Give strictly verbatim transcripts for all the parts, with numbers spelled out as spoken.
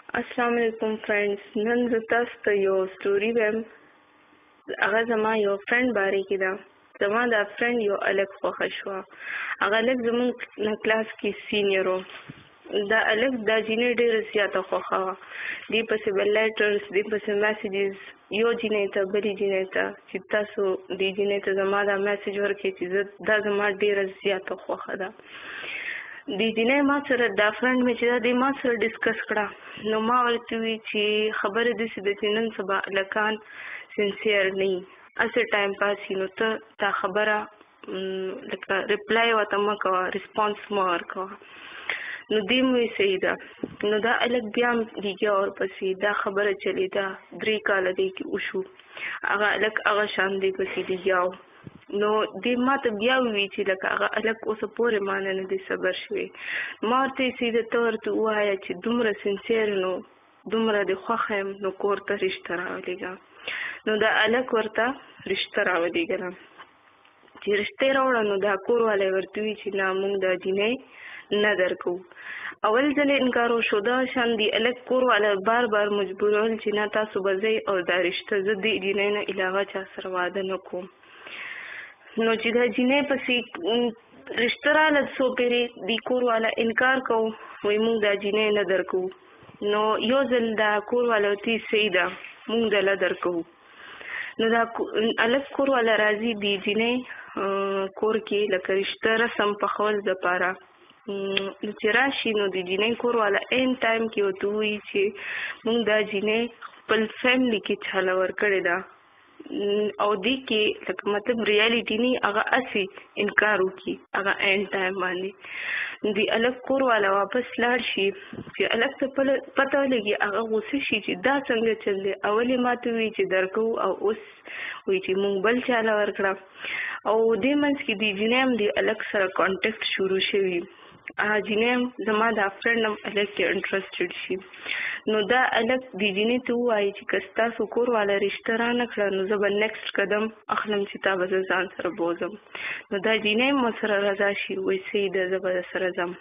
السلام علیکم فرینډز. نن زه تاسو ته یو سټوري وایم. هغه زما یو فرینډ باره کې ده. زما دا فرینډ یو هلک خوښه شوه. هغه هلک زموږ نه کلاس کې سینیر و. دا هلک دا جینۍ ډېره زیاته خوښه وه. دې پسې به لیټرز، دې پسې میسیجز، یو جینۍ ته بلې جینۍ ته چې تاسو دې جینۍ ته زما دا میسیج ورکړئ چې زه دا زما ډېره زیاته خوښه ده. دې جینۍ ما سره دا فرینډ مې چې ده دې ما سره ډسکس کړه. نو ما ورته وویل چې خبره داسې ده چې نن سبا هلکان سنسیر نه وي، هسې ټایم پاس وي. نو ته دا خبره لکه ریپلای ورته مه کوه، ریسپانس مه ورکوه. نو دې مې وویل صحیح ده. نو دا هلک بیا هم لګیا ورپسې دا خبره چلېده. درې کاله دی کې وشو. هغه هلک هغه شان دی پسې لګیا و. نو دې ما ته بیا وویل چې لکه هغه هلک اوسه پورې ما نه نه دی صبر شوی. ما ورته ویل سیده ته ورته ووایه چې دومره سنسیر نو دومره دې خوښه یم نو کور ته رشته راولېږه. نو دا هلک ورته رشته راولېږله. چې رشتې راوړه نو دا کور والی ورته وویل چې نه موږ دا جینۍ نه درکوو. اول ځل انکار وشو. دا شان دی هلک کور والا بار بار مجبورول چې نه تاسو به ځئ او دا رشته زه دې جینۍ نه علاوه چا سره واده نه کوم. نو چې دا جینۍ پسې رشته راله څو پېرې دې کور والا انکار کوو، وایي موږ دا جینۍ نه درکوو. نو یو ځل دا کور والا ورته ویل صحیح ده موږ دله درکوو. نو دا هلک کور والا راځي دې جینۍ کور کې لکه رشته رسم پخول دپاره. نو چې راشي نو د جینۍ کور والا این ټایم کې ورته ووایي چې موږ دا جینۍ خپل فیملي کې چاله ورکړې ده او دې کې لکه مطلب ریالټي نه هغه هسې انکار وکړي هغه این ټایم باندې. د هلک کور والا واپس لاړ شي چې هلک ته پته ولګي هغه غوسه شي چې دا څنګه چل دی. اول یې ما ته ووایي چې درکوو او اوس وایي چې موږ بل چاله ورکړه. او دې منځ کې د جینۍ هم د هلک سره کانټیکټ شروع شوي. هغه جینۍ هم زما دا فرینډ هم هلک کې انټرسټډ شي. نو دا هلک دې جینۍ ته ووایي چې که ستاسو کور والا رشته رانه کړه نو زه به نیکسټ قدم اخلم چې تا به زه ځان سره بوځم. نو دا جینۍ هم ورسره رضا شي، وایي صحیح ده زه به درسره ځم.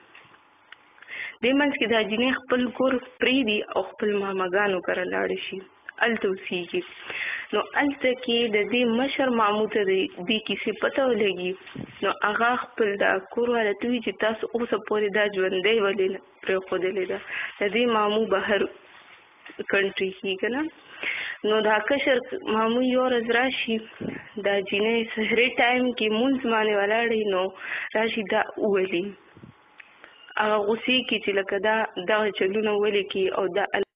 دې منځ کې دا جینۍ خپل کور پرېږدي او خپل ماماګانو کره لاړې شي، هلته اوسېږي. نو هلته کې د دې مشر مامو ته د دې کیسې پته ولګي. نو هغه خپل دا کور والا ته وایي چې تاسو اوسه پورې دا ژوندی ولې پرېښودلې ده. د دې مامو بهر کنټري کې که نه. نو دا کشر مامو یو ورځ راشي دا جینۍ سحري ټایم کې مونځ باندې ولاړې نو راشي دا وولي. هغه غوسې کې چې لکه دا دغه چلونه ولې کوي او دا